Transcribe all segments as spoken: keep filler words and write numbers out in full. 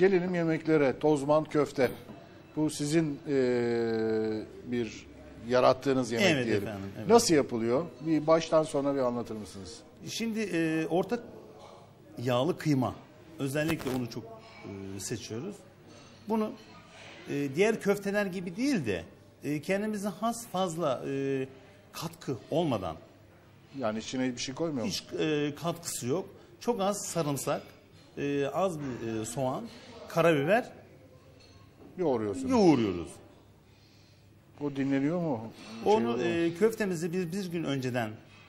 Gelelim yemeklere. Tozman köfte. Bu sizin e, bir yarattığınız yemek Evet diyelim. efendim, evet. Nasıl yapılıyor? Bir baştan sona bir anlatır mısınız? Şimdi e, orta yağlı kıyma. Özellikle onu çok e, seçiyoruz. Bunu e, diğer köfteler gibi değil de e, kendimize has fazla e, katkı olmadan, Yani içine bir şey koymuyor musun? hiç e, katkısı yok. Çok az sarımsak, e, az bir e, soğan, karabiber Yoğuruyorsunuz. yoğuruyoruz. O dinleniyor mu? Onu Şey, e, köftemizi bir, bir gün önceden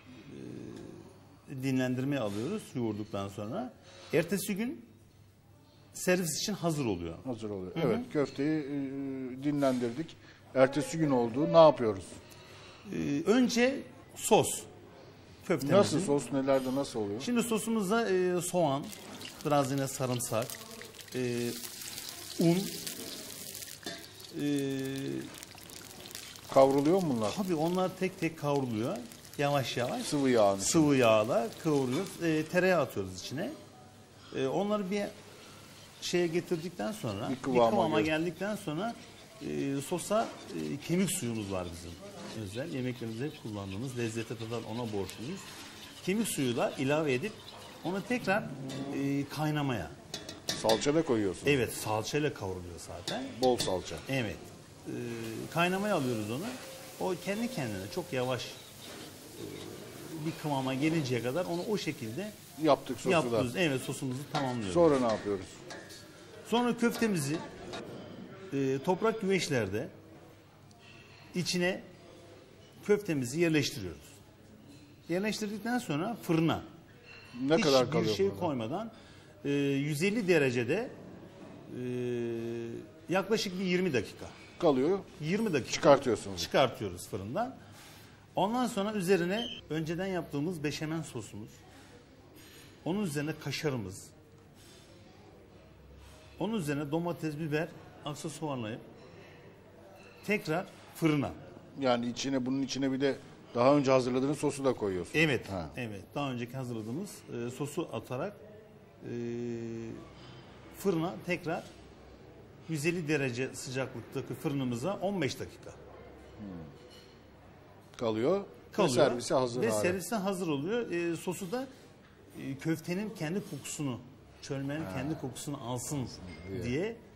e, dinlendirmeye alıyoruz yoğurduktan sonra. Ertesi gün servis için hazır oluyor. hazır oluyor. Evet, köfteyi e, dinlendirdik. Ertesi gün oldu. Ne yapıyoruz? E, önce sos. Köftemizin. Nasıl sos, nelerde nasıl oluyor? Şimdi sosumuzda e, soğan, biraz yine sarımsak, e, un, e, Kavruluyor mu bunlar? tabii onlar tek tek kavruluyor. Yavaş yavaş. Sıvı yağın. Sıvı yağla kavuruyoruz. E, tereyağı atıyoruz içine. E, onları bir şeye getirdikten sonra, Bir bir kıvama kıvama, gel- geldikten sonra e, sosa e, kemik suyumuz var bizim. Özel yemeklerimizde hep kullandığımız, lezzete tadan ona borçluyuz. Kemik suyu da ilave edip onu tekrar e, kaynamaya. Salça da koyuyorsun. Evet, salçayla kavruluyor zaten. Bol salça. Evet. E, kaynamaya alıyoruz onu. O kendi kendine çok yavaş e, bir kıvama gelinceye kadar onu o şekilde Yaptık sosu yapıyoruz. da. Evet, sosumuzu tamamlıyoruz. Sonra ne yapıyoruz? Sonra köftemizi e, toprak güveçlerde içine köftemizi yerleştiriyoruz. Yerleştirdikten sonra fırına Ne hiç kadar bir kalıyor? şey fırında? koymadan e, yüz elli derecede e, yaklaşık bir yirmi dakika. Kalıyor. yirmi dakika Çıkartıyorsunuz. çıkartıyoruz fırından. Ondan sonra üzerine önceden yaptığımız beşamel sosumuz, onun üzerine kaşarımız, onun üzerine domates, biber, aksesuarlayıp tekrar fırına. Yani içine bunun içine bir de daha önce hazırladığınız sosu da koyuyorsun. Evet, Ha. evet. Daha önceki hazırladığımız e, sosu atarak e, fırına tekrar yüz elli derece sıcaklıktaki fırınımıza on beş dakika Kalıyor. kalıyor. Ve servise hazır Ve hali. servise hazır oluyor. E, sosu da e, köftenin kendi kokusunu, çölmenin kendi kokusunu alsın diye